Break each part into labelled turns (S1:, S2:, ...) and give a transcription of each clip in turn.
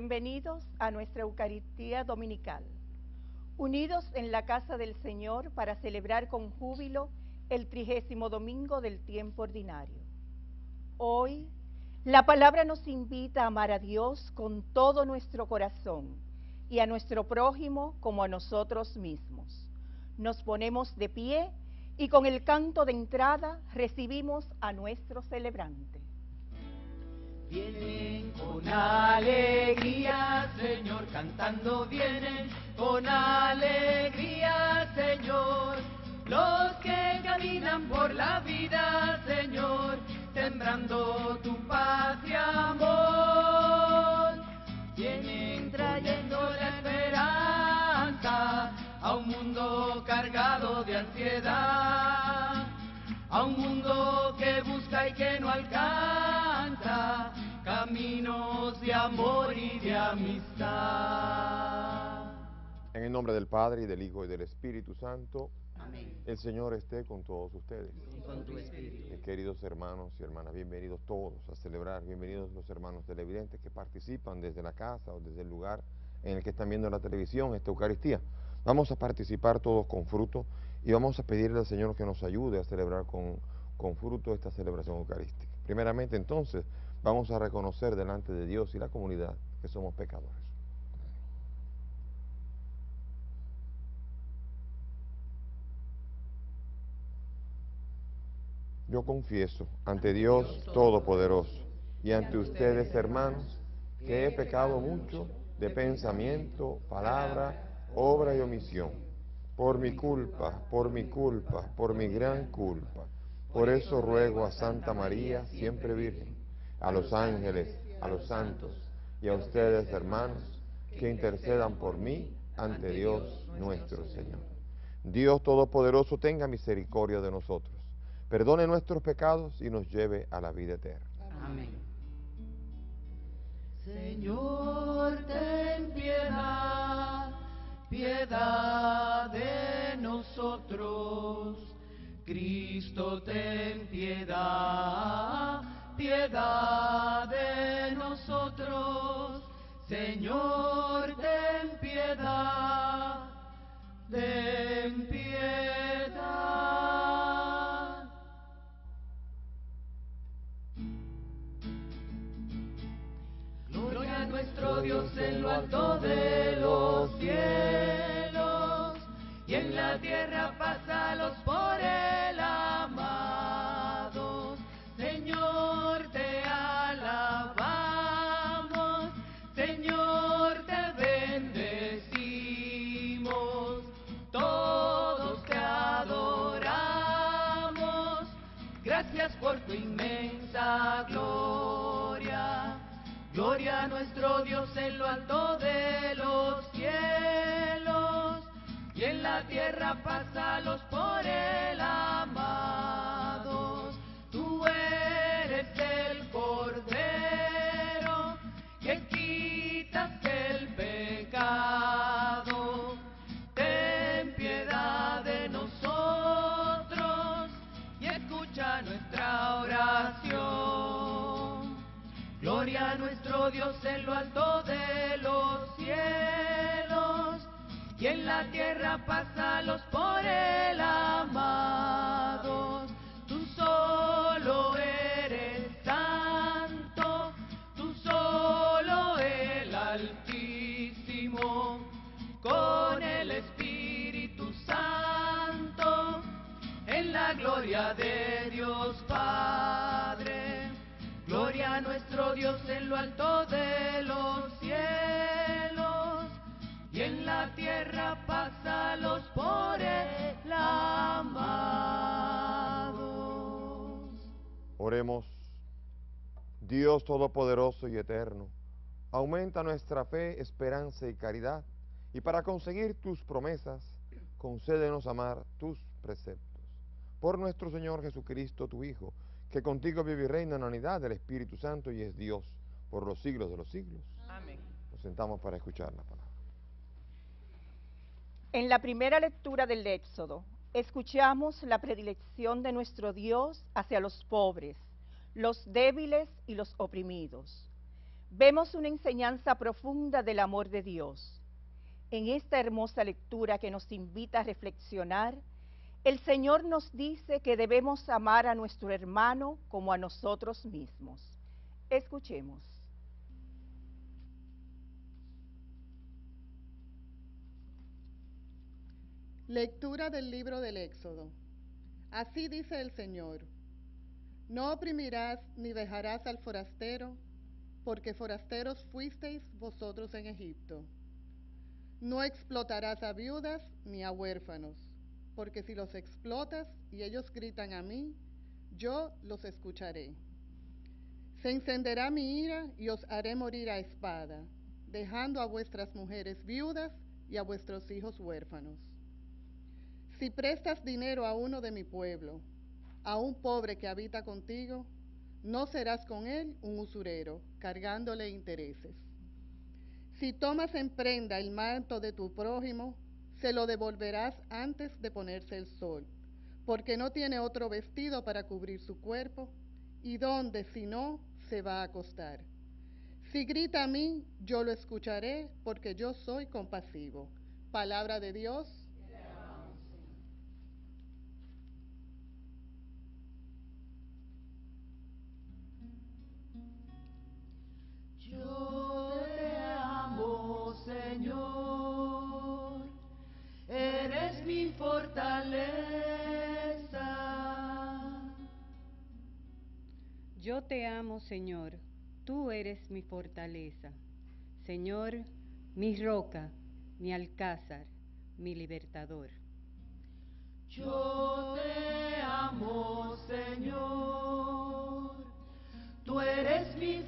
S1: Bienvenidos a nuestra Eucaristía Dominical, unidos en la casa del Señor para celebrar con júbilo el 30º domingo del tiempo ordinario. Hoy, la palabra nos invita a amar a Dios con todo nuestro corazón y a nuestro prójimo como a nosotros mismos. Nos ponemos de pie y con el canto de entrada recibimos a nuestro celebrante.
S2: Vienen con alegría, Señor, cantando vienen con alegría, Señor. Los que caminan por la vida, Señor, sembrando tu paz y amor. Vienen trayendo la esperanza a un mundo cargado de ansiedad, a un mundo que busca y que no alcanza caminos de amor y de amistad.
S3: En el nombre del Padre, y del Hijo, y del Espíritu Santo.
S2: Amén.
S3: El Señor esté con todos ustedes.
S2: Y con tu espíritu.
S3: Mis queridos hermanos y hermanas, bienvenidos todos a celebrar. Bienvenidos los hermanos televidentes que participan desde la casa o desde el lugar en el que están viendo la televisión, esta Eucaristía. Vamos a participar todos con fruto y vamos a pedirle al Señor que nos ayude a celebrar con fruto esta celebración eucarística. Primeramente, entonces, vamos a reconocer delante de Dios y la comunidad que somos pecadores. Yo confieso ante Dios Todopoderoso y ante ustedes, hermanos, que he pecado mucho de pensamiento, palabra, obra y omisión, por mi culpa, por mi gran culpa. Por eso ruego a Santa María, siempre Virgen, a los ángeles, a los santos y a ustedes, hermanos, que intercedan por mí ante Dios nuestro Señor. Dios Todopoderoso tenga misericordia de nosotros, perdone nuestros pecados y nos lleve a la vida eterna.
S2: Amén. Señor, ten piedad, piedad de nosotros. Cristo, ten piedad, piedad de nosotros. Señor, ten piedad, ten piedad. Gloria a nuestro Dios en lo alto de los cielos, y en la tierra pásalos por él amados. Señor, te alabamos, Señor, te bendecimos, todos te adoramos. Gracias por tu inmensa gloria. Gloria a nuestro Dios en lo alto de los cielos, y en la tierra pásalos por él amados. Tú eres el Cordero que quitas el pecado. Ten piedad de nosotros y escucha nuestra oración. Gloria a nuestro Dios en lo alto de los cielos, y en la tierra pásalos por él amados. Tú solo eres santo, tú solo el Altísimo, con el Espíritu Santo, en la gloria de Dios Padre. Gloria a nuestro Dios en lo alto de los cielos, y en la tierra pásalos por él amados.
S3: Oremos. Dios Todopoderoso y Eterno, aumenta nuestra fe, esperanza y caridad, y para conseguir tus promesas, concédenos amar tus preceptos. Por nuestro Señor Jesucristo, tu Hijo, que contigo vive y reina en la unidad del Espíritu Santo y es Dios por los siglos de los siglos.
S1: Amén.
S3: Nos sentamos para escuchar la palabra.
S1: En la primera lectura del Éxodo, escuchamos la predilección de nuestro Dios hacia los pobres, los débiles y los oprimidos. vemos una enseñanza profunda del amor de Dios. En esta hermosa lectura que nos invita a reflexionar, el Señor nos dice que debemos amar a nuestro hermano como a nosotros mismos. Escuchemos.
S4: Lectura del libro del Éxodo. Así dice el Señor: no oprimirás ni dejarás al forastero, porque forasteros fuisteis vosotros en Egipto. No explotarás a viudas ni a huérfanos, porque si los explotas y ellos gritan a mí, yo los escucharé. Se encenderá mi ira y os haré morir a espada, dejando a vuestras mujeres viudas y a vuestros hijos huérfanos. Si prestas dinero a uno de mi pueblo, a un pobre que habita contigo, no serás con él un usurero, cargándole intereses. Si tomas en prenda el manto de tu prójimo, se lo devolverás antes de ponerse el sol, porque no tiene otro vestido para cubrir su cuerpo, y donde si no se va a acostar. Si grita a mí, yo lo escucharé, porque yo soy compasivo. Palabra de Dios.
S2: Yo te amo, Señor, eres mi fortaleza.
S5: Yo te amo, Señor, tú eres mi fortaleza. Señor, mi roca, mi alcázar, mi libertador.
S2: Yo te amo, Señor, tú eres mi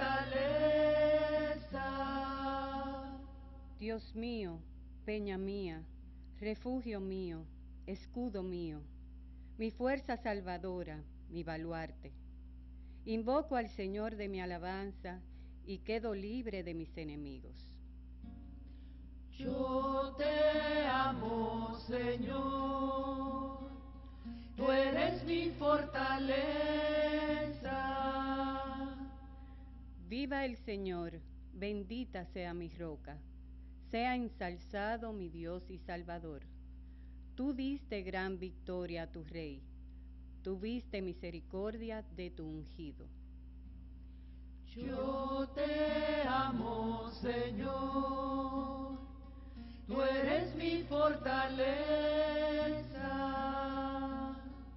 S2: fortaleza.
S5: Dios mío, peña mía, refugio mío, escudo mío, mi fuerza salvadora, mi baluarte. Invoco al Señor de mi alabanza y quedo libre de mis enemigos.
S2: Yo te amo, Señor, tú eres mi fortaleza.
S5: Viva el Señor, bendita sea mi roca, sea ensalzado mi Dios y Salvador. Tú diste gran victoria a tu Rey, tuviste misericordia de tu ungido.
S2: Yo te amo, Señor, tú eres mi fortaleza.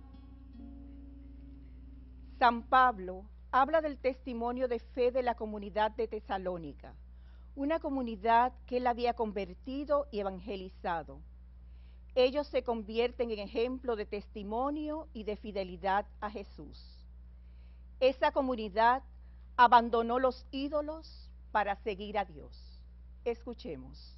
S1: San Pablo habla del testimonio de fe de la comunidad de Tesalónica, una comunidad que él había convertido y evangelizado. Ellos se convierten en ejemplo de testimonio y de fidelidad a Jesús. Esa comunidad abandonó los ídolos para seguir a Dios. Escuchemos.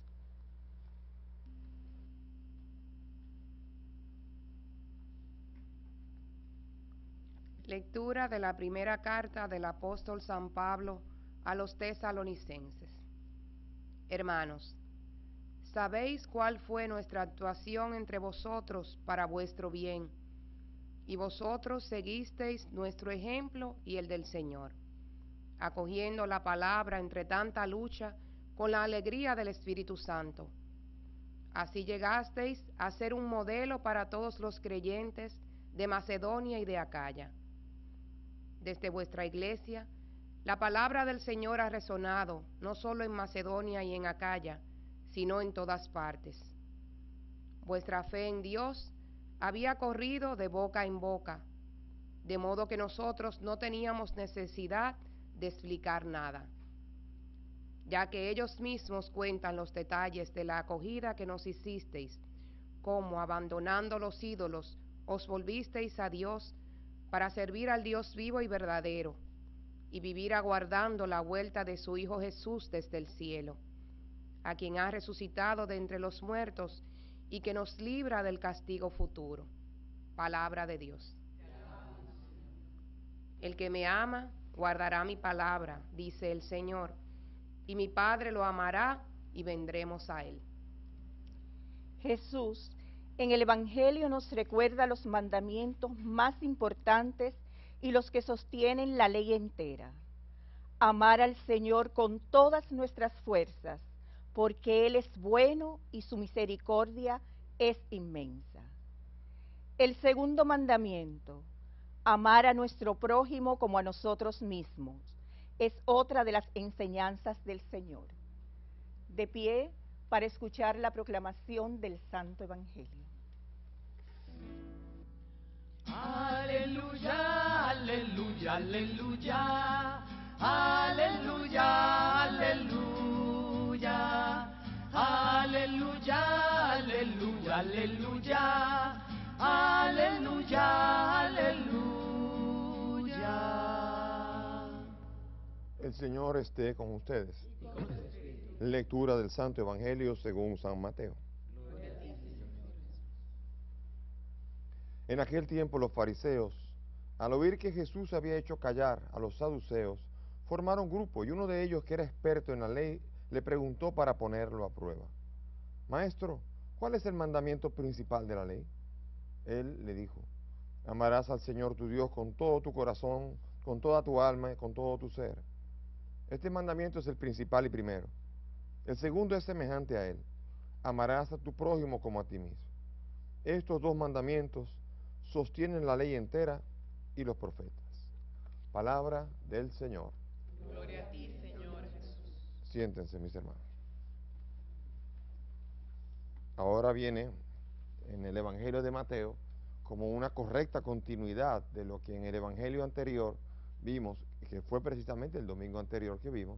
S6: Lectura de la primera carta del apóstol San Pablo a los tesalonicenses. Hermanos, sabéis cuál fue nuestra actuación entre vosotros para vuestro bien, y vosotros seguisteis nuestro ejemplo y el del Señor, acogiendo la palabra entre tanta lucha con la alegría del Espíritu Santo. Así llegasteis a ser un modelo para todos los creyentes de Macedonia y de Acaya. Desde vuestra iglesia, la palabra del Señor ha resonado no solo en Macedonia y en Acaya, sino en todas partes. Vuestra fe en Dios había corrido de boca en boca, de modo que nosotros no teníamos necesidad de explicar nada, ya que ellos mismos cuentan los detalles de la acogida que nos hicisteis, cómo abandonando los ídolos os volvisteis a Dios para servir al Dios vivo y verdadero, y vivir aguardando la vuelta de su Hijo Jesús desde el cielo, a quien ha resucitado de entre los muertos y que nos libra del castigo futuro. Palabra de Dios. El que me ama guardará mi palabra, dice el Señor, y mi Padre lo amará y vendremos a él.
S1: Jesús en el Evangelio nos recuerda los mandamientos más importantes y los que sostienen la ley entera. amar al Señor con todas nuestras fuerzas, porque Él es bueno y su misericordia es inmensa. El segundo mandamiento, amar a nuestro prójimo como a nosotros mismos, es otra de las enseñanzas del Señor. De pie para escuchar la proclamación del Santo Evangelio.
S2: Aleluya, aleluya, aleluya, aleluya, aleluya, aleluya, aleluya, aleluya, aleluya, aleluya.
S3: El Señor esté con ustedes. Lectura del Santo Evangelio según San Mateo. En aquel tiempo los fariseos, al oír que Jesús había hecho callar a los saduceos, formaron grupo y uno de ellos, que era experto en la ley, le preguntó para ponerlo a prueba: Maestro, ¿cuál es el mandamiento principal de la ley? Él le dijo: amarás al Señor tu Dios con todo tu corazón, con toda tu alma y con todo tu ser. Este mandamiento es el principal y primero. El segundo es semejante a él: amarás a tu prójimo como a ti mismo. Estos dos mandamientos sostienen la ley entera y los profetas. Palabra del Señor.
S2: Gloria a ti, Señor Jesús.
S3: Siéntense, mis hermanos. Ahora viene en el Evangelio de Mateo como una correcta continuidad de lo que en el Evangelio anterior vimos, que fue precisamente el domingo anterior que vimos,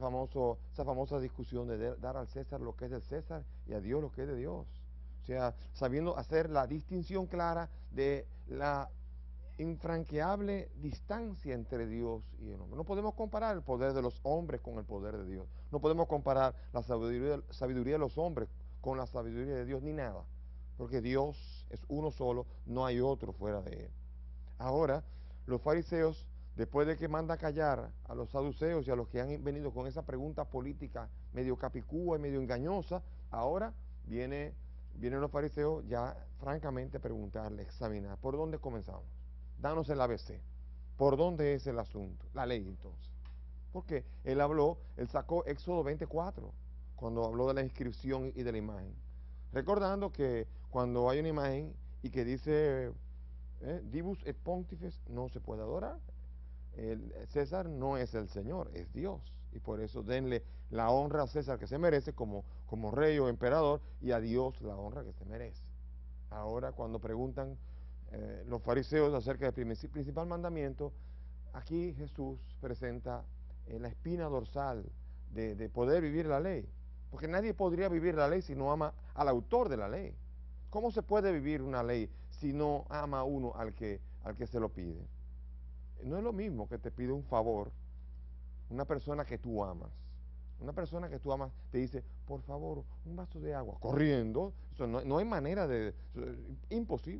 S3: esa famosa discusión de dar al César lo que es del César y a Dios lo que es de Dios. O sea, sabiendo hacer la distinción clara de la infranqueable distancia entre Dios y el hombre. No podemos comparar el poder de los hombres con el poder de Dios. No podemos comparar la sabiduría de los hombres con la sabiduría de Dios, ni nada. Porque Dios es uno solo, no hay otro fuera de él. Ahora, los fariseos, después de que manda callar a los saduceos y a los que han venido con esa pregunta política medio capicúa y medio engañosa, ahora vienen los fariseos ya francamente a preguntarle, examinar, ¿por dónde comenzamos? Danos el ABC. ¿Por dónde es el asunto? La ley, entonces. Porque él sacó Éxodo 24, cuando habló de la inscripción y de la imagen. Recordando que cuando hay una imagen y que dice Divus et Pontifex, no se puede adorar. El César no es el Señor, es Dios. Y por eso denle la honra a César que se merece como rey o emperador, y a Dios la honra que se merece. Ahora, cuando preguntan los fariseos acerca del principal mandamiento, aquí Jesús presenta la espina dorsal de poder vivir la ley. Porque nadie podría vivir la ley si no ama al autor de la ley. ¿Cómo se puede vivir una ley si no ama uno al que se lo pide? No es lo mismo que te pide un favor una persona que tú amas. Una persona que tú amas te dice, por favor, un vaso de agua, corriendo. Eso no hay manera de... imposible.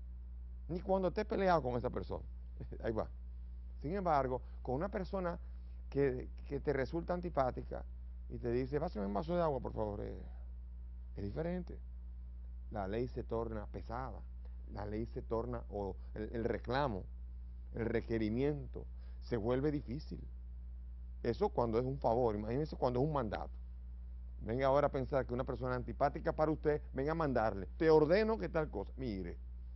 S3: Ni cuando estés peleado con esa persona. Ahí va. Sin embargo, con una persona que te resulta antipática y te dice, pásame un vaso de agua, por favor, es diferente. La ley se torna pesada. La ley se torna, o el reclamo, el requerimiento, se vuelve difícil. Eso cuando es un favor, imagínense cuando es un mandato. Venga ahora a pensar que una persona antipática para usted, venga a mandarle, te ordeno que tal cosa. Mire,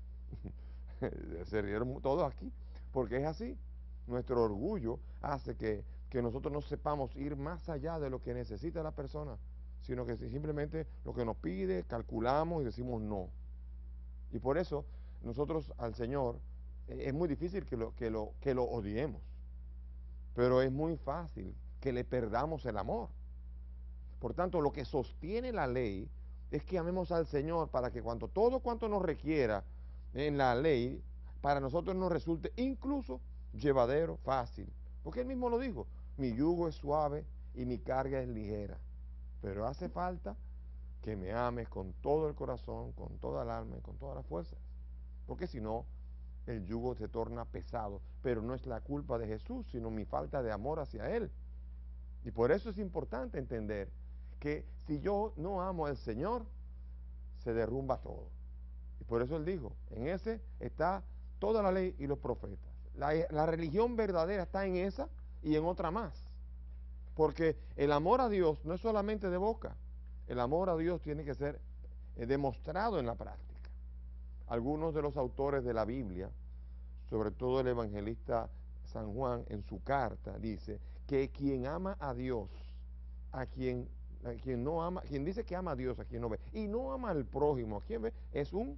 S3: se rieron todos aquí, porque es así. Nuestro orgullo hace que nosotros no sepamos ir más allá de lo que necesita la persona, sino que simplemente lo que nos pide, calculamos y decimos no. Y por eso nosotros al Señor es muy difícil que lo odiemos, pero es muy fácil que le perdamos el amor. Por tanto, lo que sostiene la ley es que amemos al Señor para que todo cuanto nos requiera en la ley, para nosotros nos resulte incluso llevadero, fácil. Porque Él mismo lo dijo, mi yugo es suave y mi carga es ligera. Pero hace falta que me ames con todo el corazón, con toda el alma y con todas las fuerzas. Porque si no, el yugo se torna pesado. Pero no es la culpa de Jesús, sino mi falta de amor hacia Él. Y por eso es importante entender que si yo no amo al Señor, se derrumba todo. Y por eso Él dijo, en ese está toda la ley y los profetas. La religión verdadera está en esa, y en otra más. Porque el amor a Dios no es solamente de boca, el amor a Dios tiene que ser demostrado en la práctica. Algunos de los autores de la Biblia, sobre todo el evangelista San Juan, en su carta dice que quien ama a Dios, a quien no ama, quien dice que ama a Dios, a quien no ve, y no ama al prójimo, a quien ve, es un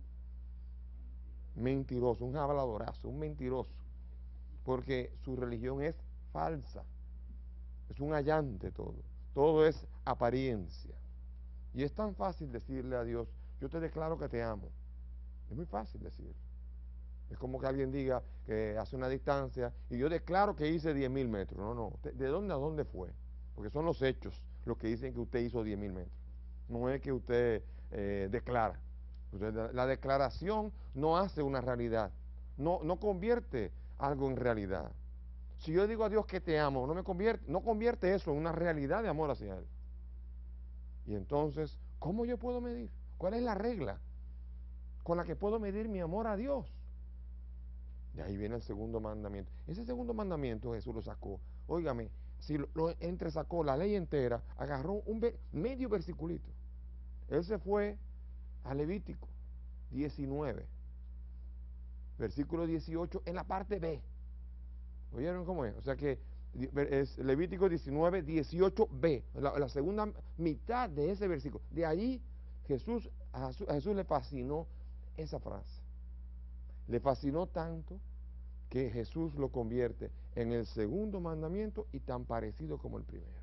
S3: mentiroso, un habladorazo, un mentiroso, porque su religión es falsa, es un allante todo es apariencia. Y es tan fácil decirle a Dios, yo te declaro que te amo. Es muy fácil decirlo. Es como que alguien diga que hace una distancia y yo declaro que hice 10.000 metros. No, ¿de dónde a dónde fue? Porque son los hechos los que dicen que usted hizo 10.000 metros. No es que usted declara. La declaración no hace una realidad, no convierte algo en realidad. Si yo digo a Dios que te amo, no convierte eso en una realidad de amor hacia Él. Y entonces, ¿cómo yo puedo medir? ¿Cuál es la regla con la que puedo medir mi amor a Dios? De ahí viene el segundo mandamiento. Ese segundo mandamiento Jesús lo sacó. Óigame, si lo entresacó la ley entera, agarró medio versiculito. Él se fue a Levítico 19, versículo 18, en la parte B. ¿Oyeron cómo es? O sea que es Levítico 19, 18b, la segunda mitad de ese versículo. De allí a Jesús le fascinó esa frase. Le fascinó tanto que Jesús lo convierte en el segundo mandamiento y tan parecido como el primero.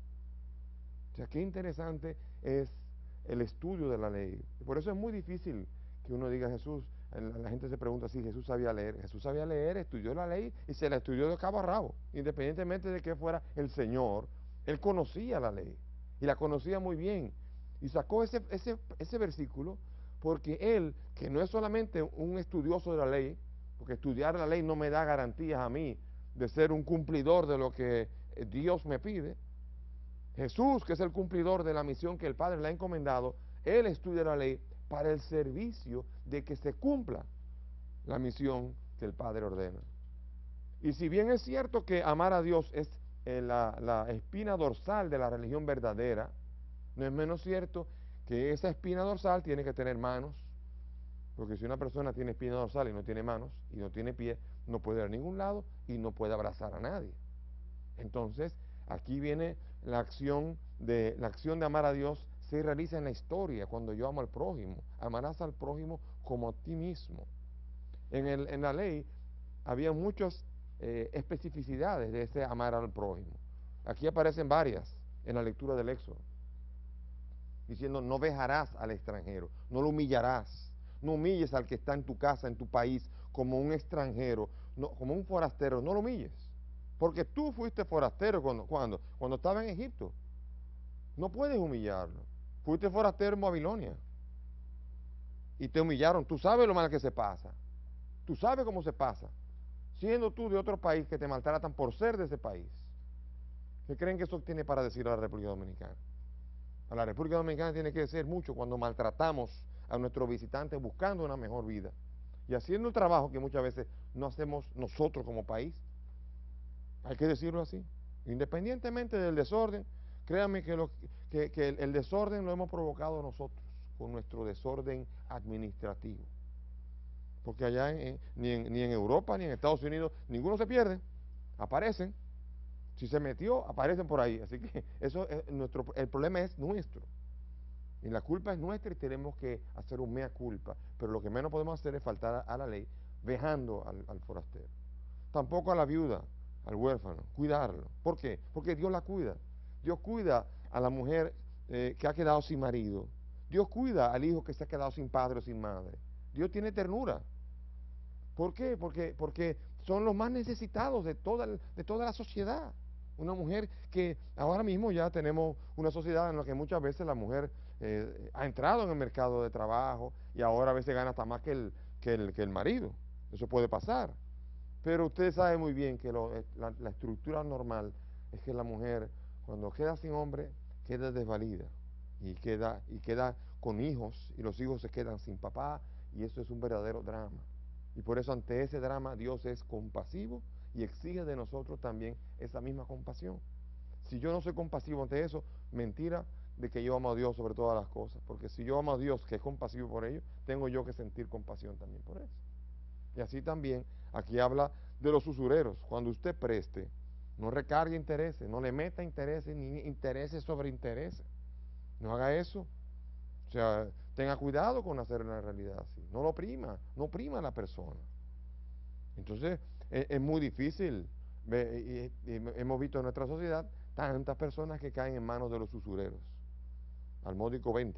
S3: O sea, qué interesante es el estudio de la ley. Por eso es muy difícil que uno diga Jesús. La gente se pregunta si Jesús sabía leer. Jesús sabía leer, estudió la ley y se la estudió de cabo a rabo. Independientemente de que fuera el Señor, Él conocía la ley y la conocía muy bien. Y sacó ese versículo porque Él, que no es solamente un estudioso de la ley, porque estudiar la ley no me da garantías a mí de ser un cumplidor de lo que Dios me pide. Jesús, que es el cumplidor de la misión que el Padre le ha encomendado, Él estudia la ley para el servicio de que se cumpla la misión que el Padre ordena. Y si bien es cierto que amar a Dios es la espina dorsal de la religión verdadera, no es menos cierto que esa espina dorsal tiene que tener manos, porque si una persona tiene espina dorsal y no tiene manos y no tiene pie, no puede ir a ningún lado y no puede abrazar a nadie. Entonces, aquí viene la acción de amar a Dios, se realiza en la historia cuando yo amo al prójimo. Amarás al prójimo como a ti mismo. En la ley había muchas especificidades de ese amar al prójimo. Aquí aparecen varias en la lectura del Éxodo, diciendo no vejarás al extranjero, no lo humillarás, no humilles al que está en tu casa, en tu país, como un extranjero, como un forastero, no lo humilles. Porque tú fuiste forastero cuando estaba en Egipto. No puedes humillarlo. Fuiste forastero en Babilonia. Y te humillaron. Tú sabes lo mal que se pasa. Tú sabes cómo se pasa. Siendo tú de otro país que te maltratan por ser de ese país. ¿Qué creen que eso tiene para decir a la República Dominicana? A la República Dominicana tiene que decir mucho cuando maltratamos a nuestros visitantes buscando una mejor vida. Y haciendo el trabajo que muchas veces no hacemos nosotros como país. Hay que decirlo así. Independientemente del desorden, créanme que el desorden lo hemos provocado nosotros con nuestro desorden administrativo. Porque allá ni en Europa ni en Estados Unidos ninguno se pierde, aparecen. Si se metió, aparecen por ahí. Así que eso es el problema es nuestro. Y la culpa es nuestra y tenemos que hacer un mea culpa. Pero lo que menos podemos hacer es faltar a la ley, vejando al forastero. Tampoco a la viuda, al huérfano, cuidarlo. ¿Por qué? Porque Dios la cuida. Dios cuida a la mujer que ha quedado sin marido. Dios cuida al hijo que se ha quedado sin padre o sin madre. Dios tiene ternura. ¿Por qué? Porque son los más necesitados de toda la sociedad. Una mujer que ahora mismo ya tenemos una sociedad en la que muchas veces la mujer ha entrado en el mercado de trabajo y ahora a veces gana hasta más que el marido. Eso puede pasar. Pero usted sabe muy bien que la estructura normal es que la mujer, cuando queda sin hombre, queda desvalida y queda con hijos, y los hijos se quedan sin papá, y eso es un verdadero drama. Y por eso ante ese drama Dios es compasivo y exige de nosotros también esa misma compasión. Si yo no soy compasivo ante eso, mentira de que yo amo a Dios sobre todas las cosas, porque si yo amo a Dios que es compasivo por ello, tengo yo que sentir compasión también por eso. Y así también, aquí habla de los usureros. Cuando usted preste, no recargue intereses, no le meta intereses, ni intereses sobre intereses. No haga eso. O sea, tenga cuidado con hacer una realidad así. No lo oprima, no oprima a la persona. Entonces, es muy difícil. Hemos visto en nuestra sociedad tantas personas que caen en manos de los usureros, al módico 20.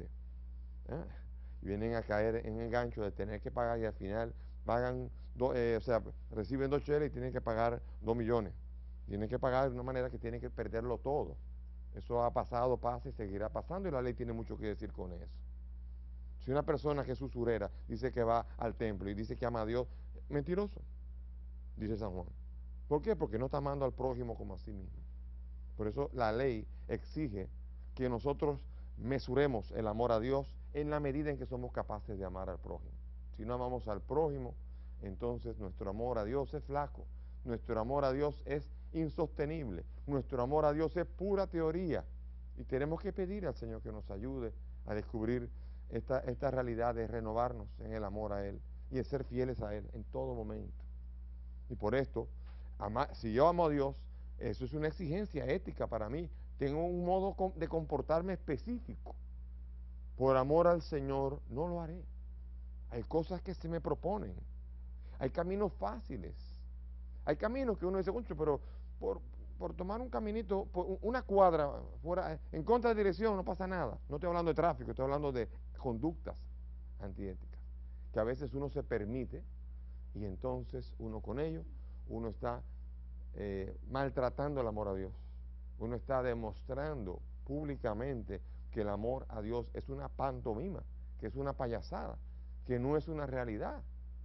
S3: Y vienen a caer en el gancho de tener que pagar y al final pagan, o sea, reciben 2 cheles y tienen que pagar 2 millones. Tienen que pagar de una manera que tienen que perderlo todo. Eso ha pasado, pasa y seguirá pasando y la ley tiene mucho que decir con eso. Si una persona que es usurera dice que va al templo y dice que ama a Dios, mentiroso, dice San Juan. ¿Por qué? Porque no está amando al prójimo como a sí mismo. Por eso la ley exige que nosotros mesuremos el amor a Dios en la medida en que somos capaces de amar al prójimo. Si no amamos al prójimo, entonces nuestro amor a Dios es flaco, nuestro amor a Dios es insostenible, nuestro amor a Dios es pura teoría. Y tenemos que pedir al Señor que nos ayude a descubrir esta realidad de renovarnos en el amor a Él y de ser fieles a Él en todo momento. Y por esto, si yo amo a Dios, eso es una exigencia ética para mí. Tengo un modo de comportarme específico. Por amor al Señor no lo haré. Hay cosas que se me proponen. Hay caminos fáciles. Hay caminos que uno dice, concho, pero por tomar un caminito, por una cuadra fuera, en contra de dirección, no pasa nada. No estoy hablando de tráfico, estoy hablando de conductas antiéticas, que a veces uno se permite y entonces uno con ello, uno está maltratando el amor a Dios. Uno está demostrando públicamente que el amor a Dios es una pantomima, que es una payasada, que no es una realidad.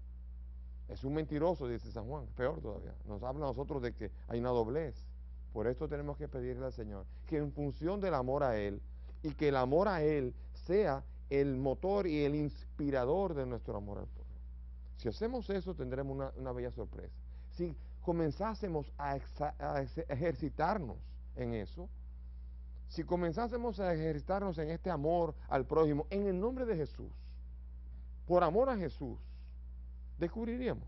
S3: Es un mentiroso, dice San Juan, peor todavía. Nos habla a nosotros de que hay una doblez. Por esto tenemos que pedirle al Señor que en función del amor a Él, y que el amor a Él sea el motor y el inspirador de nuestro amor al pueblo. Si hacemos eso, tendremos una bella sorpresa. Si comenzásemos a ejercitarnos en eso, si comenzásemos a ejercitarnos en este amor al prójimo, en el nombre de Jesús, por amor a Jesús, descubriríamos.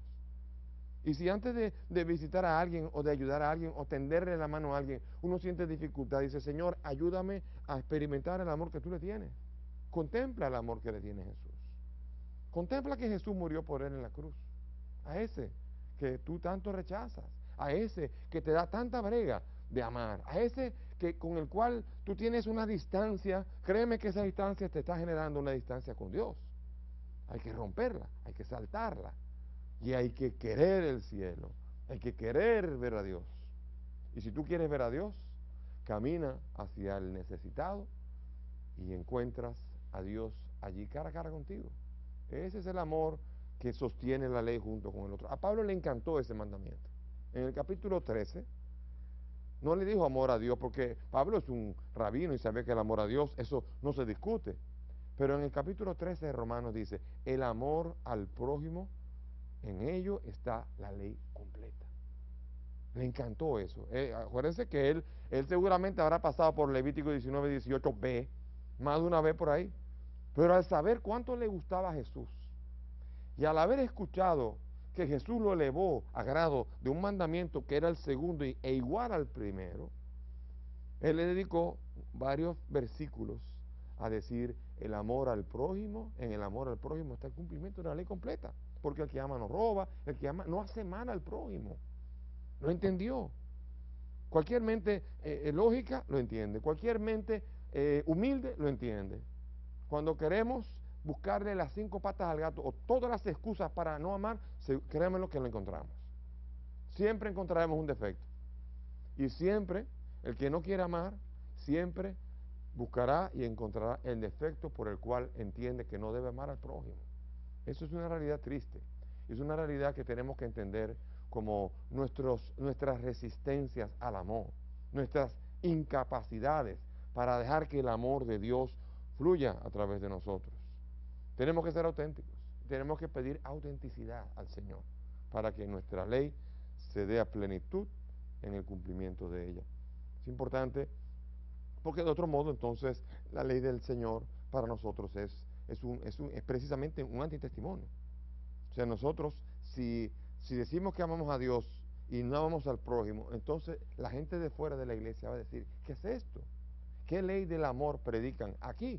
S3: Y si antes de visitar a alguien o de ayudar a alguien o tenderle la mano a alguien, uno siente dificultad, dice, Señor, ayúdame a experimentar el amor que tú le tienes. Contempla el amor que le tiene Jesús. Contempla que Jesús murió por él en la cruz. A ese que tú tanto rechazas, a ese que te da tanta brega de amar, a ese que con el cual tú tienes una distancia, créeme que esa distancia te está generando una distancia con Dios. Hay que romperla, hay que saltarla. Y hay que querer el cielo, hay que querer ver a Dios. Y si tú quieres ver a Dios, camina hacia el necesitado y encuentras a Dios allí cara a cara contigo. Ese es el amor que sostiene la ley junto con el otro. A Pablo le encantó ese mandamiento. En el capítulo 13, no le dijo amor a Dios, porque Pablo es un rabino y sabe que el amor a Dios, eso no se discute. Pero en el capítulo 13 de Romanos dice, el amor al prójimo, en ello está la ley completa. Le encantó eso. Acuérdense que él seguramente habrá pasado por Levítico 19, 18b, más de una vez por ahí. Pero al saber cuánto le gustaba a Jesús, y al haber escuchado que Jesús lo elevó a grado de un mandamiento que era el segundo e igual al primero, él le dedicó varios versículos a decir el amor al prójimo, en el amor al prójimo está el cumplimiento de la ley completa. Porque el que ama no roba, el que ama no hace mal al prójimo. Lo entendió. Cualquier mente lógica lo entiende. Cualquier mente humilde lo entiende. Cuando queremos buscarle las 5 patas al gato o todas las excusas para no amar, créanme que lo encontramos. Siempre encontraremos un defecto. Y siempre, el que no quiere amar, siempre buscará y encontrará el defecto por el cual entiende que no debe amar al prójimo. Eso es una realidad triste, es una realidad que tenemos que entender como nuestras resistencias al amor, nuestras incapacidades para dejar que el amor de Dios fluya a través de nosotros. Tenemos que ser auténticos, tenemos que pedir autenticidad al Señor para que nuestra ley se dé a plenitud en el cumplimiento de ella. Es importante porque de otro modo entonces la ley del Señor para nosotros es precisamente un antitestimonio. O sea, nosotros si decimos que amamos a Dios y no amamos al prójimo, entonces la gente de fuera de la iglesia va a decir, ¿qué es esto? ¿Qué ley del amor predican aquí?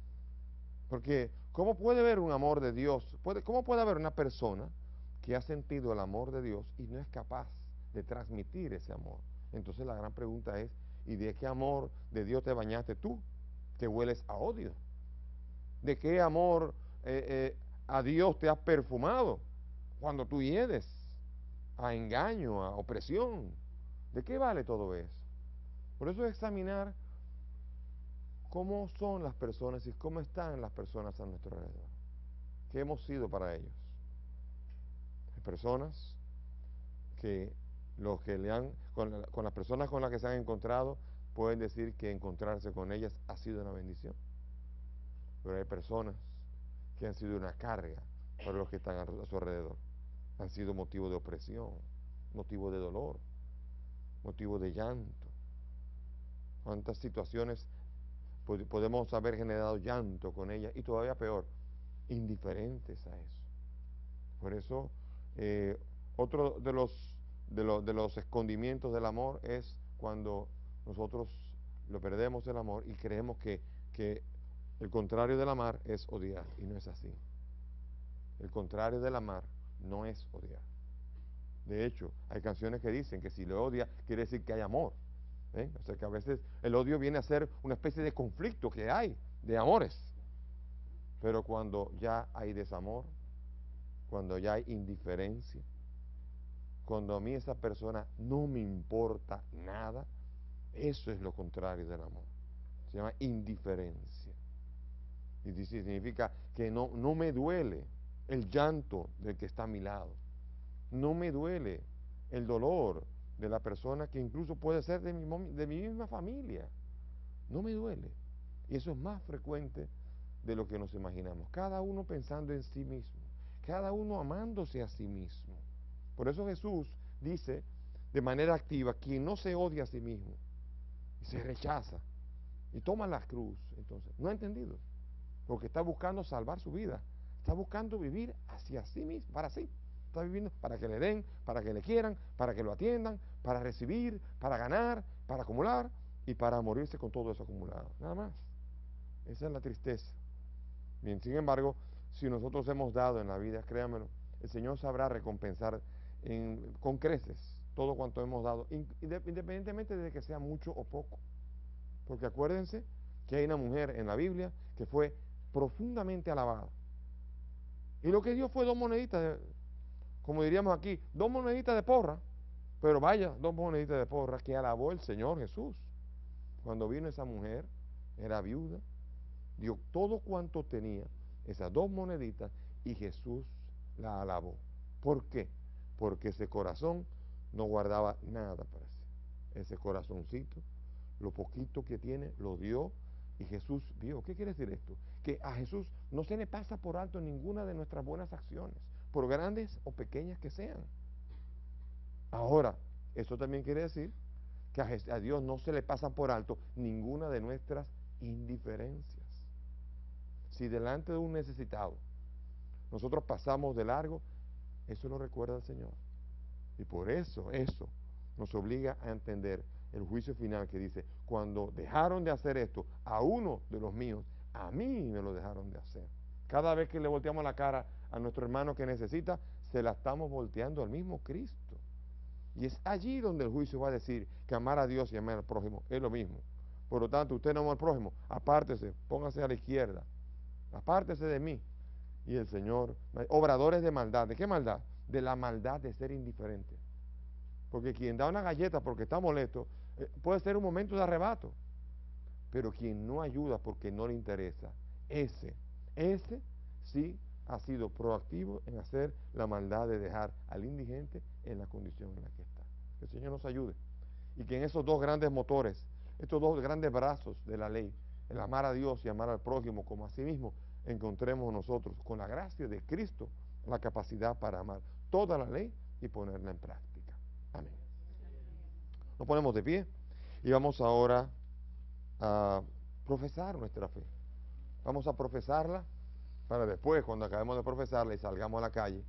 S3: Porque ¿cómo puede haber un amor de Dios? ¿Cómo puede haber una persona que ha sentido el amor de Dios y no es capaz de transmitir ese amor? Entonces la gran pregunta es, ¿y de qué amor de Dios te bañaste tú? Que hueles a odio. ¿De qué amor a Dios te has perfumado cuando tú hiedes a engaño, a opresión? ¿De qué vale todo eso? Por eso examinar cómo son las personas y cómo están las personas a nuestro alrededor. ¿Qué hemos sido para ellos? Hay personas que los que con las personas con las que se han encontrado pueden decir que encontrarse con ellas ha sido una bendición. Pero hay personas que han sido una carga para los que están a su alrededor. Han sido motivo de opresión, motivo de dolor, motivo de llanto. ¿Cuántas situaciones podemos haber generado llanto con ellas? Y todavía peor, indiferentes a eso. Por eso, otro de los escondimientos del amor es cuando nosotros lo perdemos el amor y creemos que el contrario del amar es odiar, y no es así. El contrario del amar no es odiar. De hecho, hay canciones que dicen que si lo odia quiere decir que hay amor. O sea que a veces el odio viene a ser una especie de conflicto que hay de amores. Pero cuando ya hay desamor, cuando ya hay indiferencia, cuando a mí esa persona no me importa nada, eso es lo contrario del amor. Se llama indiferencia. Y significa que no me duele el llanto del que está a mi lado. No me duele el dolor de la persona que incluso puede ser de mi misma familia. No me duele. Y eso es más frecuente de lo que nos imaginamos. Cada uno pensando en sí mismo. Cada uno amándose a sí mismo. Por eso Jesús dice de manera activa, quien no se odia a sí mismo y se rechaza y toma la cruz, entonces, no ha entendido. Porque está buscando salvar su vida. Está buscando vivir hacia sí mismo, para sí. Está viviendo para que le den, para que le quieran, para que lo atiendan, para recibir, para ganar, para acumular y para morirse con todo eso acumulado. Nada más. Esa es la tristeza. Bien, sin embargo, si nosotros hemos dado en la vida, créanmelo, el Señor sabrá recompensar con creces todo cuanto hemos dado, independientemente de que sea mucho o poco. Porque acuérdense que hay una mujer en la Biblia que fue profundamente alabada. Y lo que dio fue dos moneditas, como diríamos aquí, dos moneditas de porra, pero vaya, dos moneditas de porra que alabó el Señor Jesús. Cuando vino esa mujer, era viuda, dio todo cuanto tenía, esas dos moneditas, y Jesús la alabó. ¿Por qué? Porque ese corazón no guardaba nada para sí. Ese corazoncito, lo poquito que tiene, lo dio y Jesús vio. ¿Qué quiere decir esto? Que a Jesús no se le pasa por alto ninguna de nuestras buenas acciones, por grandes o pequeñas que sean. Ahora, eso también quiere decir que a Dios no se le pasa por alto ninguna de nuestras indiferencias. Si delante de un necesitado nosotros pasamos de largo, eso lo recuerda el Señor. Y por eso nos obliga a entender el juicio final que dice, cuando dejaron de hacer esto a uno de los míos, a mí me lo dejaron de hacer. Cada vez que le volteamos la cara a nuestro hermano que necesita, se la estamos volteando al mismo Cristo. Y es allí donde el juicio va a decir que amar a Dios y amar al prójimo es lo mismo. Por lo tanto, usted no ama al prójimo, apártese, póngase a la izquierda, apártese de mí. Y el Señor, obradores de maldad, ¿de qué maldad? De la maldad de ser indiferente. Porque quien da una galleta porque está molesto, puede ser un momento de arrebato. Pero quien no ayuda porque no le interesa, ese sí ha sido proactivo en hacer la maldad de dejar al indigente en la condición en la que está. Que el Señor nos ayude. Y que en esos dos grandes motores, estos dos grandes brazos de la ley, el amar a Dios y amar al prójimo como a sí mismo, encontremos nosotros, con la gracia de Cristo, la capacidad para amar toda la ley y ponerla en práctica. Amén. Nos ponemos de pie y vamos ahora a profesar nuestra fe. Vamos a profesarla para después, cuando acabemos de profesarla y salgamos a la calle,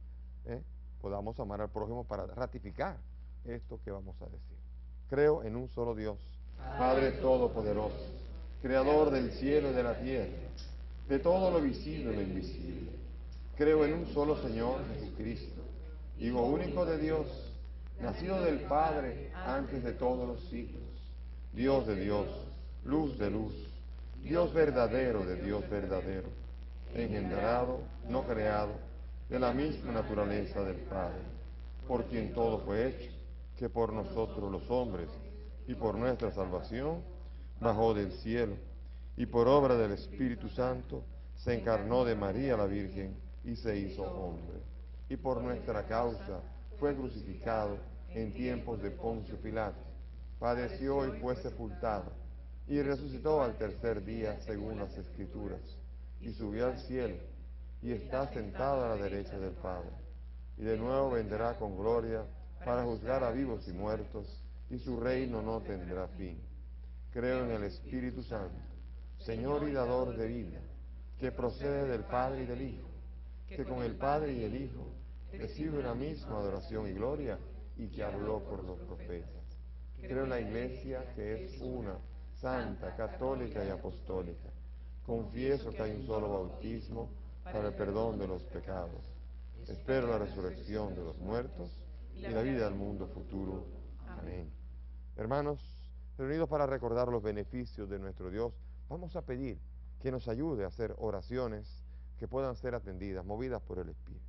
S3: podamos amar al prójimo para ratificar esto que vamos a decir. Creo en un solo Dios, Padre Todopoderoso, Creador del cielo y de la tierra, de todo lo visible y lo invisible. Creo en un solo Señor Jesucristo, Hijo único de Dios, nacido del Padre antes de todos los siglos, Dios de Dios, luz de luz, Dios verdadero de Dios verdadero, engendrado, no creado, de la misma naturaleza del Padre, por quien todo fue hecho, que por nosotros los hombres y por nuestra salvación bajó del cielo, y por obra del Espíritu Santo se encarnó de María la Virgen y se hizo hombre, y por nuestra causa fue crucificado en tiempos de Poncio Pilato, padeció y fue sepultado, y resucitó al tercer día según las Escrituras, y subió al cielo, y está sentado a la derecha del Padre, y de nuevo vendrá con gloria para juzgar a vivos y muertos, y su reino no tendrá fin. Creo en el Espíritu Santo, Señor y dador de vida, que procede del Padre y del Hijo, que con el Padre y el Hijo recibe la misma adoración y gloria, y que habló por los profetas. Creo en la Iglesia, que es una, santa, católica y apostólica. Confieso que hay un solo bautismo para el perdón de los pecados. Espero la resurrección de los muertos y la vida del mundo futuro. Amén. Hermanos, reunidos para recordar los beneficios de nuestro Dios, vamos a pedir que nos ayude a hacer oraciones que puedan ser atendidas, movidas por el Espíritu.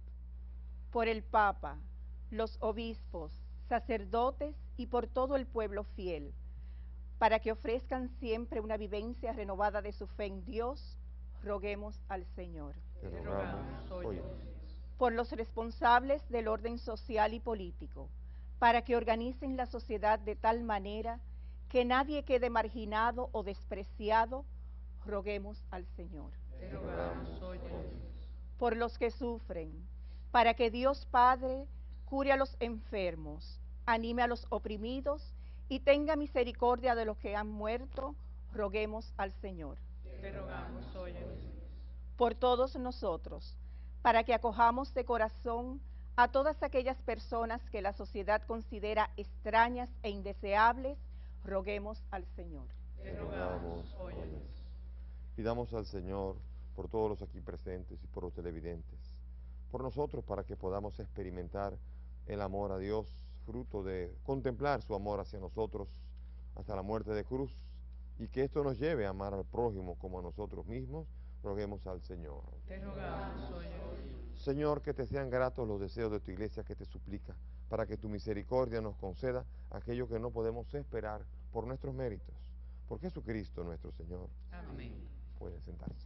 S1: Por el Papa, los obispos, sacerdotes y por todo el pueblo fiel, para que ofrezcan siempre una vivencia renovada de su fe en Dios, roguemos al Señor.
S3: Te rogamos, óyenos.
S1: Por los responsables del orden social y político, para que organicen la sociedad de tal manera que nadie quede marginado o despreciado, roguemos al Señor.
S3: Te rogamos, óyenos.
S1: Por los que sufren, para que Dios Padre cure a los enfermos, anime a los oprimidos y tenga misericordia de los que han muerto, roguemos al Señor.
S2: Te rogamos, óyenos.
S1: Por todos nosotros, para que acojamos de corazón a todas aquellas personas que la sociedad considera extrañas e indeseables, roguemos al Señor.
S3: Te rogamos, óyenos. Pidamos al Señor por todos los aquí presentes y por los televidentes, por nosotros para que podamos experimentar el amor a Dios, fruto de contemplar su amor hacia nosotros hasta la muerte de cruz, y que esto nos lleve a amar al prójimo como a nosotros mismos, roguemos al Señor.
S2: Te rogamos, óyenos.
S3: Señor, que te sean gratos los deseos de tu iglesia que te suplica, para que tu misericordia nos conceda aquello que no podemos esperar por nuestros méritos. Por Jesucristo nuestro Señor.
S2: Amén.
S3: Pueden sentarse.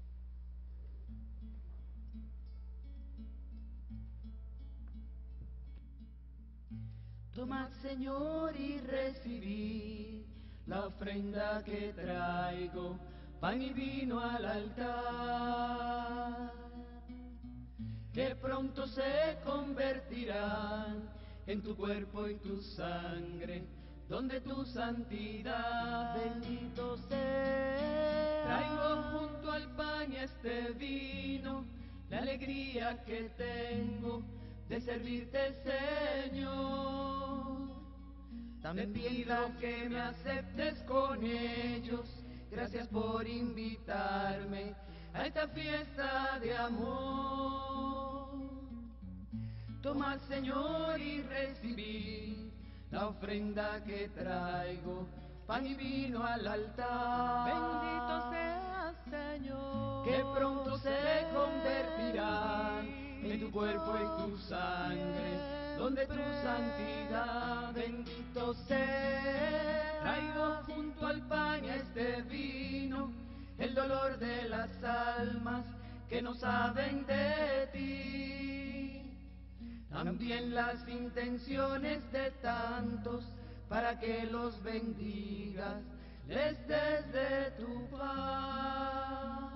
S2: Tomad, Señor, y recibid la ofrenda que traigo, pan y vino al altar, que pronto se convertirán en tu cuerpo y tu sangre, donde tu santidad bendito sea. Traigo junto al pan y este vino, la alegría que tengo de servirte, Señor. Te pido que me aceptes con ellos. Gracias por invitarme a esta fiesta de amor. Tomad, Señor, y recibid la ofrenda que traigo, pan y vino al altar. Bendito seas, Señor, que pronto se convertirán en tu cuerpo y tu sangre, donde tu santidad bendito sea. Traigo junto al pan y a este vino el dolor de las almas que no saben de ti, también las intenciones de tantos, para que los bendigas, les des de tu paz.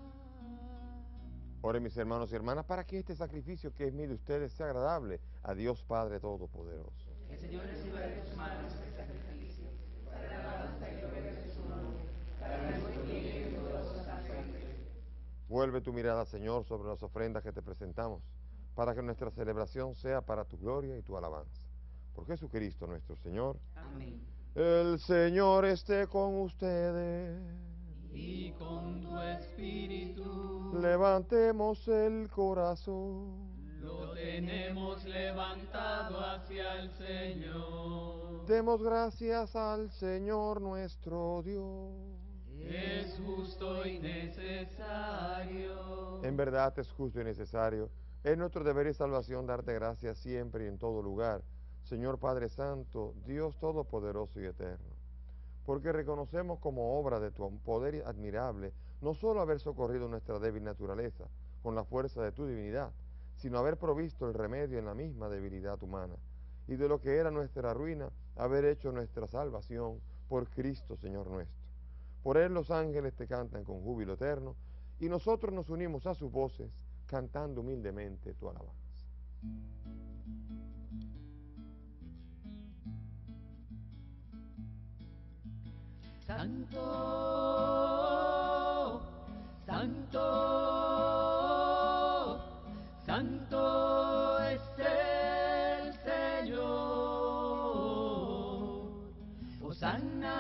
S3: Oren, mis hermanos y hermanas, para que este sacrificio que es mío de ustedes sea agradable a Dios Padre Todopoderoso.
S2: Que Señor reciba de tus manos este sacrificio, para la alabanza y gloria de su nombre, para nuestro bien y toda su santa iglesia.
S3: Vuelve tu mirada, Señor, sobre las ofrendas que te presentamos, para que nuestra celebración sea para tu gloria y tu alabanza. Por Jesucristo nuestro Señor.
S2: Amén.
S3: El Señor esté con ustedes.
S2: Y con tu espíritu
S3: Levantemos el corazón.
S2: lo tenemos levantado hacia el Señor.
S3: Demos gracias al Señor nuestro Dios.
S2: Es justo y necesario.
S3: En verdad es justo y necesario. Es nuestro deber y salvación darte gracias siempre y en todo lugar, Señor Padre Santo, Dios Todopoderoso y Eterno. Porque reconocemos como obra de tu poder admirable, no solo haber socorrido nuestra débil naturaleza con la fuerza de tu divinidad, sino haber provisto el remedio en la misma debilidad humana, y de lo que era nuestra ruina, haber hecho nuestra salvación por Cristo, Señor nuestro. Por él los ángeles te cantan con júbilo eterno, y nosotros nos unimos a sus voces, cantando humildemente tu alabanza.
S2: Santo, santo, santo es el Señor. Hosanna,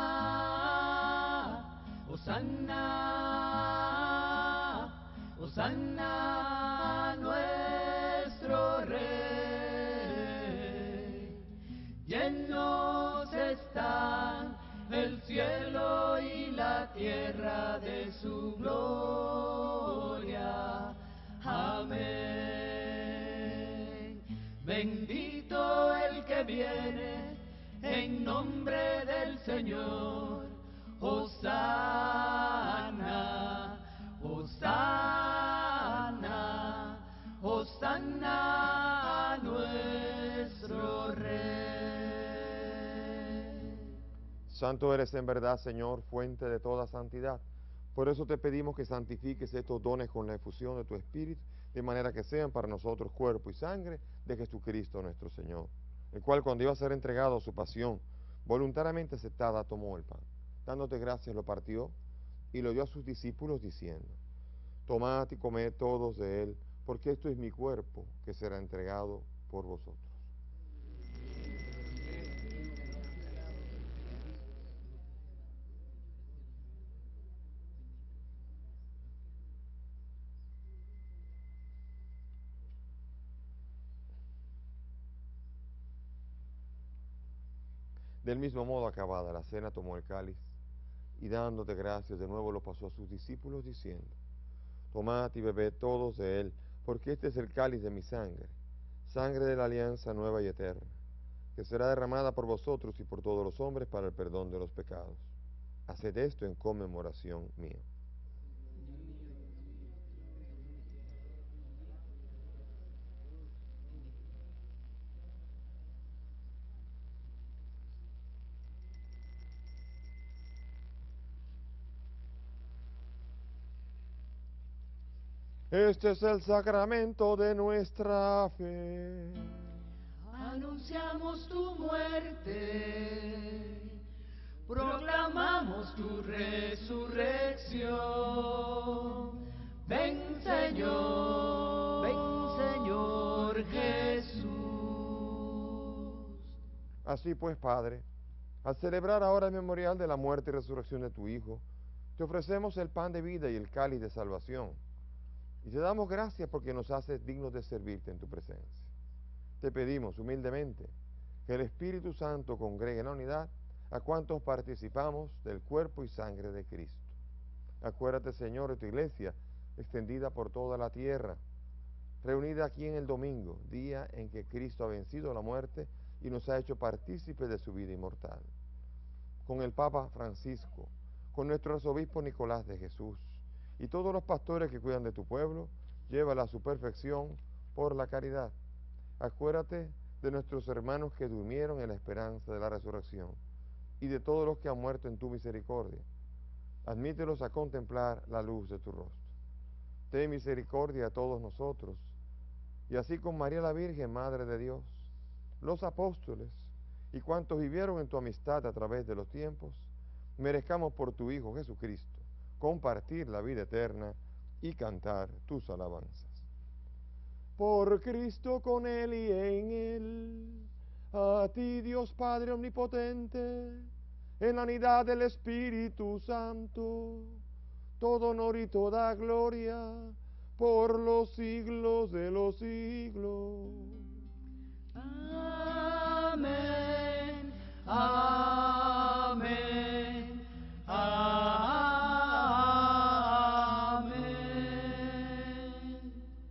S2: Hosanna, Hosanna, nuestro Rey. Llenos están el cielo y la tierra de su gloria. Amén. Bendito el que viene en nombre del Señor. Hosanna, Hosanna, Hosanna a nuestro Rey.
S3: Santo eres en verdad, Señor, fuente de toda santidad. Por eso te pedimos que santifiques estos dones con la efusión de tu Espíritu, de manera que sean para nosotros cuerpo y sangre de Jesucristo nuestro Señor, el cual cuando iba a ser entregado a su pasión, voluntariamente aceptada, tomó el pan. Dándote gracias lo partió y lo dio a sus discípulos diciendo: tomad y comed todos de él, porque esto es mi cuerpo que será entregado por vosotros. Del mismo modo, acabada la cena, tomó el cáliz y dándote gracias de nuevo lo pasó a sus discípulos diciendo: tomad y bebed todos de él, porque este es el cáliz de mi sangre, sangre de la alianza nueva y eterna, que será derramada por vosotros y por todos los hombres para el perdón de los pecados. Haced esto en conmemoración mía. Este es el sacramento de nuestra fe.
S2: Anunciamos tu muerte, proclamamos tu resurrección. Ven Señor Jesús.
S3: Así pues, Padre, al celebrar ahora el memorial de la muerte y resurrección de tu Hijo, te ofrecemos el pan de vida y el cáliz de salvación. Y te damos gracias porque nos haces dignos de servirte en tu presencia. Te pedimos humildemente que el Espíritu Santo congregue en la unidad a cuantos participamos del cuerpo y sangre de Cristo. Acuérdate, Señor, de tu iglesia, extendida por toda la tierra, reunida aquí en el domingo, día en que Cristo ha vencido la muerte y nos ha hecho partícipes de su vida inmortal. Con el Papa Francisco, con nuestro arzobispo Nicolás de Jesús, y todos los pastores que cuidan de tu pueblo, llévala a su perfección por la caridad. Acuérdate de nuestros hermanos que durmieron en la esperanza de la resurrección, y de todos los que han muerto en tu misericordia. Admítelos a contemplar la luz de tu rostro. Ten misericordia a todos nosotros, y así con María la Virgen, Madre de Dios, los apóstoles y cuantos vivieron en tu amistad a través de los tiempos, merezcamos por tu Hijo Jesucristo compartir la vida eterna y cantar tus alabanzas. Por Cristo, con Él y en Él, a ti Dios Padre Omnipotente, en la unidad del Espíritu Santo, todo honor y toda gloria, por los siglos de los siglos.
S2: Amén, amén, amén.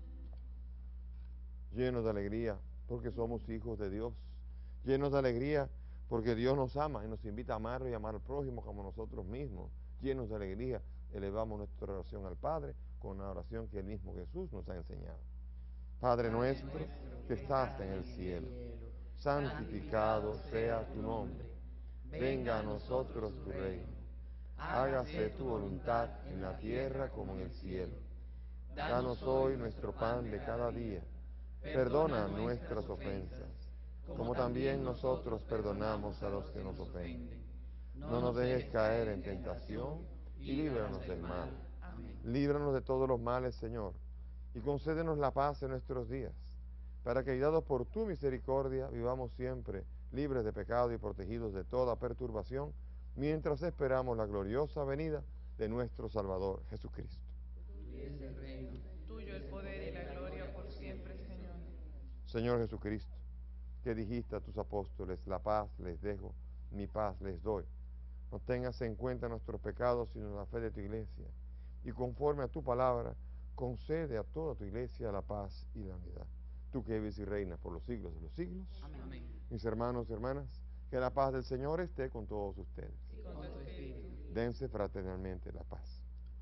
S3: Llenos de alegría porque somos hijos de Dios, llenos de alegría porque Dios nos ama y nos invita a amarlo y amar al prójimo como nosotros mismos. Llenos de alegría elevamos nuestra oración al Padre con una oración que el mismo Jesús nos ha enseñado. Padre nuestro que estás en el cielo, santificado sea tu nombre. Venga a nosotros tu reino. Hágase tu voluntad en la tierra como en el cielo. Danos hoy nuestro pan de cada día. Perdona nuestras ofensas, como también nosotros perdonamos a los que nos ofenden. No nos dejes caer en tentación y líbranos del mal. Líbranos de todos los males, Señor, y concédenos la paz en nuestros días, para que, ayudados por tu misericordia, vivamos siempre libres de pecado y protegidos de toda perturbación, mientras esperamos la gloriosa venida de nuestro Salvador Jesucristo.
S2: Tuyo es el reino, tuyo el poder y la gloria por siempre, Señor.
S3: Señor Jesucristo, que dijiste a tus apóstoles, la paz les dejo, mi paz les doy. No tengas en cuenta nuestros pecados, sino la fe de tu iglesia, y conforme a tu palabra, concede a toda tu iglesia la paz y la unidad. Tú que vives y reinas por los siglos de los siglos.
S2: Amén.
S3: Mis hermanos y hermanas, que la paz del Señor esté con todos ustedes.
S2: Y con tu espíritu.
S3: Dense fraternalmente la paz.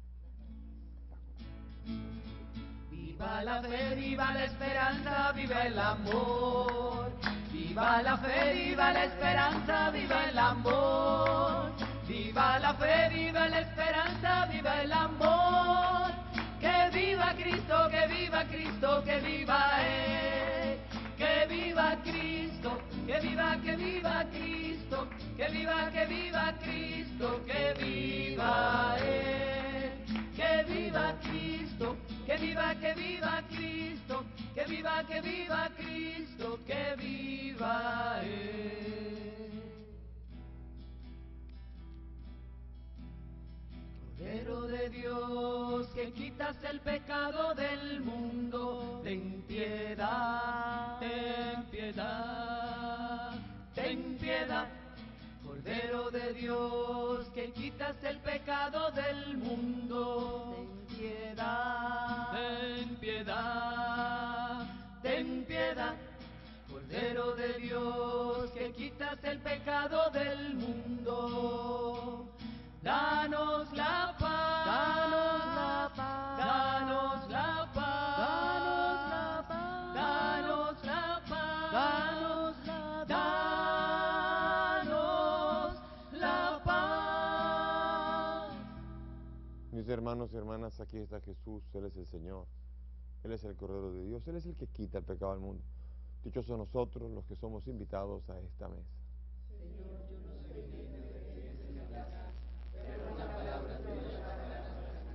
S2: Viva la fe, viva la esperanza, viva el amor. Viva la fe, viva la esperanza, viva el amor. Viva la fe, viva la esperanza, viva el amor. Que viva Cristo, que viva Cristo, que viva Él. Que viva Cristo, que viva Cristo, que viva Cristo, que viva Él. Que viva Cristo, que viva Cristo, que viva Cristo, que viva Él. Cordero de Dios, que quitas el pecado del mundo, ten piedad, ten piedad, ten piedad. Cordero de Dios, que quitas el pecado del mundo, ten piedad, ten piedad, ten piedad. Cordero de Dios, que quitas el pecado del mundo, danos la paz, danos la paz, danos la paz, danos la paz, danos la paz, danos la paz.
S3: Mis hermanos y hermanas, aquí está Jesús, Él es el Señor, Él es el Cordero de Dios, Él es el que quita el pecado del mundo. Dichosos nosotros los que somos invitados a esta mesa.
S2: Señor, yo no soy digno de que entres en mi casa, pero una palabra tuya bastará.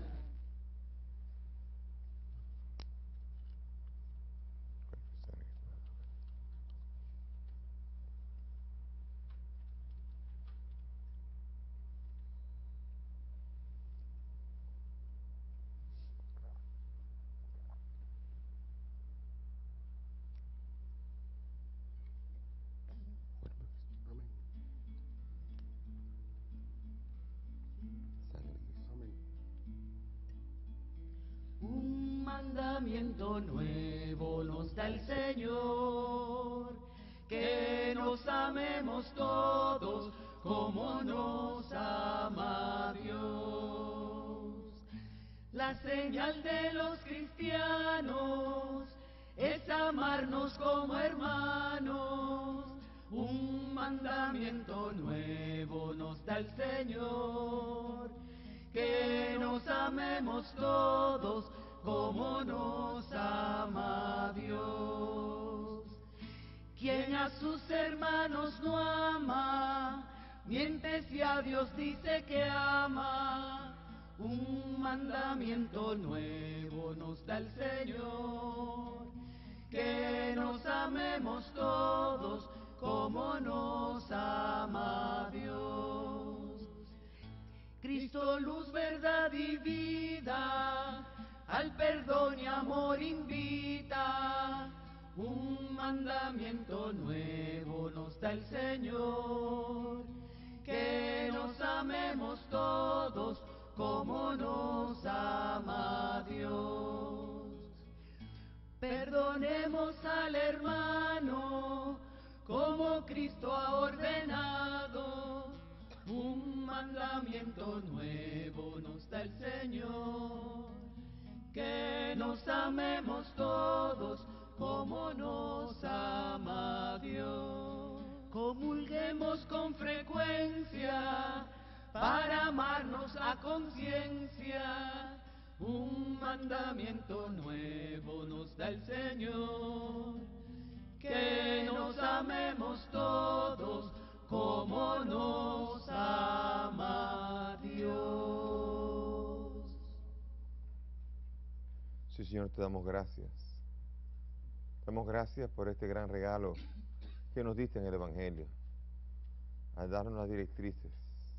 S2: Un mandamiento nuevo nos da el Señor, que nos amemos todos como nos ama Dios. La señal de los cristianos es amarnos como hermanos. Un mandamiento nuevo nos da el Señor, que nos amemos todos como nos ama Dios. Quien a sus hermanos no ama, miente si a Dios dice que ama. Un mandamiento nuevo nos da el Señor, que nos amemos todos como nos ama Dios. Cristo, luz, verdad y vida, al perdón y amor invita. Un mandamiento nuevo nos da el Señor, que nos amemos todos como nos ama Dios. Perdonemos al hermano como Cristo ha ordenado. Un mandamiento nuevo nos da el Señor, que nos amemos todos como nos ama Dios. Comulguemos con frecuencia para amarnos a conciencia. Un mandamiento nuevo nos da el Señor, que nos amemos todos como nos ama Dios.
S3: Sí, Señor, te damos gracias. Damos gracias por este gran regalo que nos diste en el Evangelio, al darnos las directrices.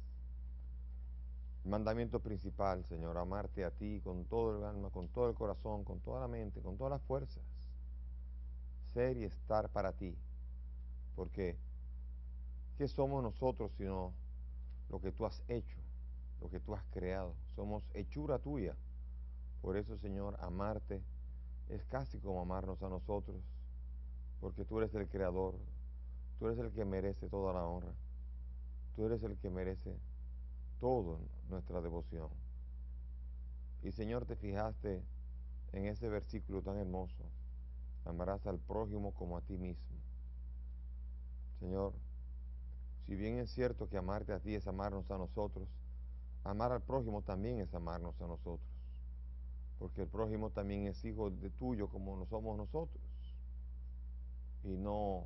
S3: El mandamiento principal, Señor, amarte a ti con todo el alma, con todo el corazón, con toda la mente, con todas las fuerzas. Ser y estar para ti. Porque, ¿qué somos nosotros sino lo que tú has hecho, lo que tú has creado? Somos hechura tuya. Por eso, Señor, amarte es casi como amarnos a nosotros, porque tú eres el creador, tú eres el que merece toda la honra, tú eres el que merece toda nuestra devoción. Y Señor, te fijaste en ese versículo tan hermoso: amarás al prójimo como a ti mismo. Señor, si bien es cierto que amarte a ti es amarnos a nosotros, amar al prójimo también es amarnos a nosotros, porque el prójimo también es hijo de tuyo como lo somos nosotros. Y no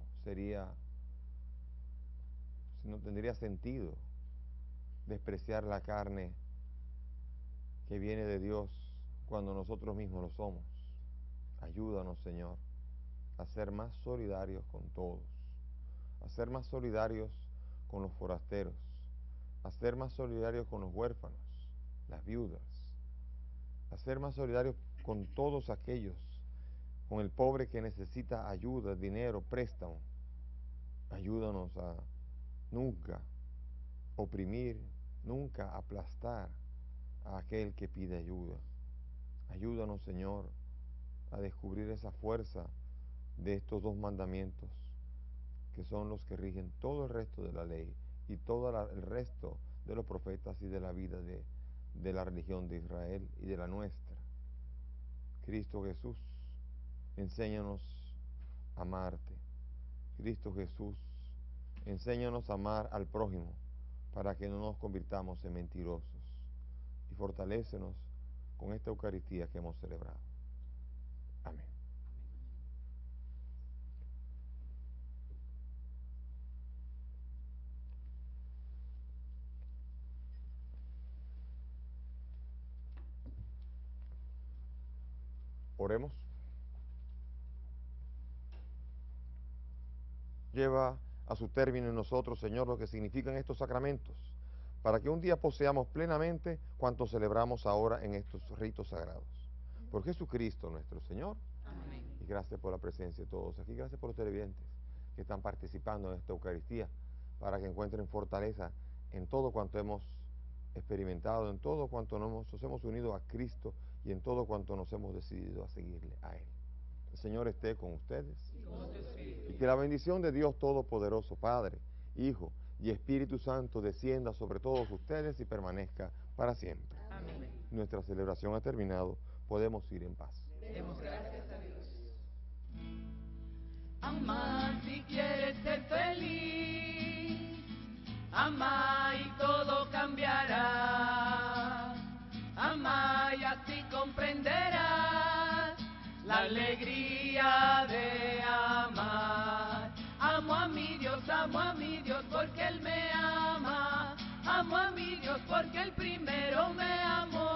S3: tendría sentido despreciar la carne que viene de Dios cuando nosotros mismos lo somos. Ayúdanos, Señor, a ser más solidarios con todos, a ser más solidarios con los forasteros, a ser más solidarios con los huérfanos, las viudas, a ser más solidarios con todos aquellos, con el pobre que necesita ayuda, dinero, préstamo. Ayúdanos a nunca oprimir, nunca aplastar a aquel que pide ayuda. Ayúdanos, Señor, a descubrir esa fuerza de estos dos mandamientos, que son los que rigen todo el resto de la ley y todo el resto de los profetas y de la vida de la religión de Israel y de la nuestra. Cristo Jesús, enséñanos a amarte. Cristo Jesús, enséñanos a amar al prójimo para que no nos convirtamos en mentirosos. Y fortalécenos con esta Eucaristía que hemos celebrado. Amén. Oremos. Lleva a su término en nosotros, Señor, lo que significan estos sacramentos, para que un día poseamos plenamente cuanto celebramos ahora en estos ritos sagrados. Por Jesucristo nuestro Señor.
S2: Amén.
S3: Y gracias por la presencia de todos aquí. Gracias por los televidentes que están participando en esta Eucaristía, para que encuentren fortaleza en todo cuanto hemos experimentado, en todo cuanto nos hemos unido a Cristo y en todo cuanto nos hemos decidido a seguirle a Él. El Señor esté con ustedes. Y que la bendición de Dios Todopoderoso, Padre, Hijo y Espíritu Santo descienda sobre todos ustedes y permanezca para siempre.
S2: Amén.
S3: Nuestra celebración ha terminado. Podemos ir en paz.
S2: Demos gracias a Dios. Ama si quieres ser feliz, ama y todo cambiará. Ama y así comprenderás la alegría de amar. a mi Dios porque Él me ama. Amo a mi Dios porque Él primero me amó.